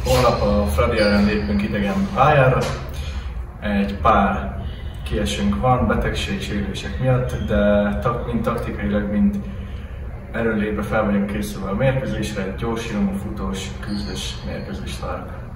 Holnap a Fradi ellen lépünk idegen pályára. Egy pár kiesünk van, betegség, sérülések miatt, de mind taktikailag, mind erőlétbe fel vagyunk készülve a mérkőzésre, egy gyors, futós, küzdős mérkőzést várunk.